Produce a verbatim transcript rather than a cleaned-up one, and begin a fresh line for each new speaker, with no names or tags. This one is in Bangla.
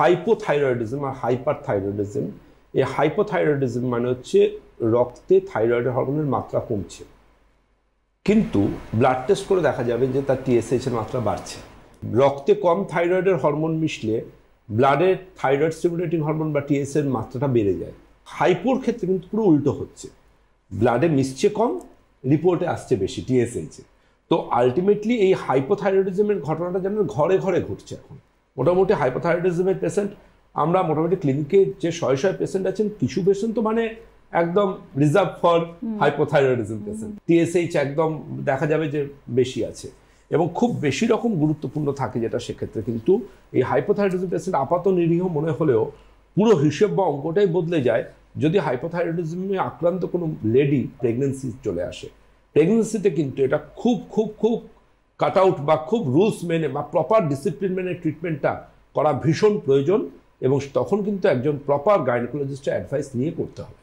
হাইপোথাইরয়েডিজম আর হাইপারথাইরয়েডিজম। এই হাইপোথাইরয়েডিজম মানে হচ্ছে রক্তে থাইরয়েডের হরমোনের মাত্রা কমছে, কিন্তু ব্লাড টেস্ট করে দেখা যাবে যে তার টিএসএইচ এর মাত্রা বাড়ছে। রক্তে কম থাইরয়েডের হরমোন মিশলে ব্লাডের থাইরয়েড স্টিমুলেটিং হরমোন বা টিএসএ এর মাত্রাটা বেড়ে যায়। হাইপোর ক্ষেত্রে কিন্তু পুরো উল্টো হচ্ছে, ব্লাডে মিশছে কম, রিপোর্টে আসছে বেশি টিএসএইচ এ। তো আলটিমেটলি এই হাইপোথাইরয়েডিজমের ঘটনাটা যেন ঘরে ঘরে ঘটছে এখন। মোটামুটি হাইপোথাইরয়েডিজমের পেশেন্ট আমরা মোটামুটি ক্লিনিকে যে শয়ে শয়ে পেশেন্ট আছেন, কিছু পেশেন্ট তো মানে একদম reserve for hypothyroidism patient, TSH একদম দেখা যাবে যে বেশি আছে এবং খুব বেশি রকম গুরুত্বপূর্ণ থাকে, যেটা সেক্ষেত্রে কিন্তু এই হাইপোথাইরয়েডিজম পেশেন্ট আপাত নিরীহ মনে হলেও পুরো হিসেব বা অঙ্কটাই বদলে যায় যদি হাইপোথাইরয়েডিজমে আক্রান্ত কোনো লেডি প্রেগনেন্সি চলে আসে। প্রেগনেন্সিতে কিন্তু এটা খুব খুব খুব কাট আউট বা খুব রুলস মেনে বা প্রপার ডিসিপ্লিন মেনে ট্রিটমেন্টটা করা ভীষণ প্রয়োজন এবং তখন কিন্তু একজন প্রপার গাইনোকোলজিস্টের অ্যাডভাইস নিয়ে করতে হবে।